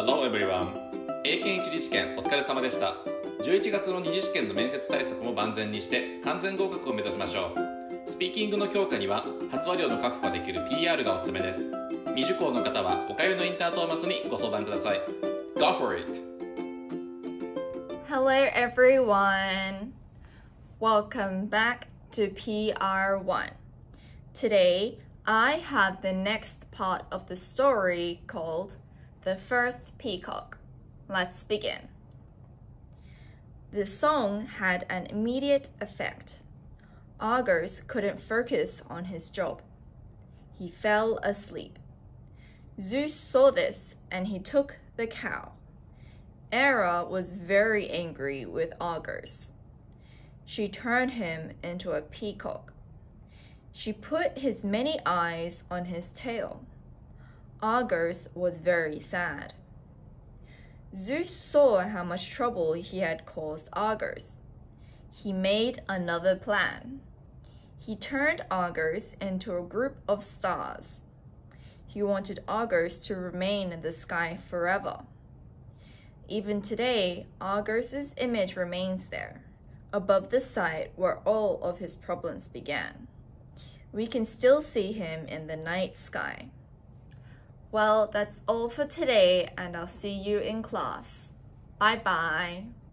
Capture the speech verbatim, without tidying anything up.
Hello everyone! 英検一次試験お疲れ様でした。じゅういちがつの二次試験の面接対策も万全にして完全合格を目指しましょう。スピーキングの強化には発話量の確保ができる ピーアール がおすすめです。未受講の方はおかゆのインタートーマスにご相談ください。Go for it! Hello everyone! Welcome back to P R one. Today, I have the next part of the story called The First Peacock. Let's begin. The song had an immediate effect. Argos couldn't focus on his job. He fell asleep. Zeus saw this and he took the cow. Hera was very angry with Argos. She turned him into a peacock. She put his many eyes on his tail. Argos was very sad. Zeus saw how much trouble he had caused Argos. He made another plan. He turned Argos into a group of stars. He wanted Argos to remain in the sky forever. Even today, Argos' image remains there, above the site where all of his problems began. We can still see him in the night sky. Well, that's all for today, and I'll see you in class. Bye-bye.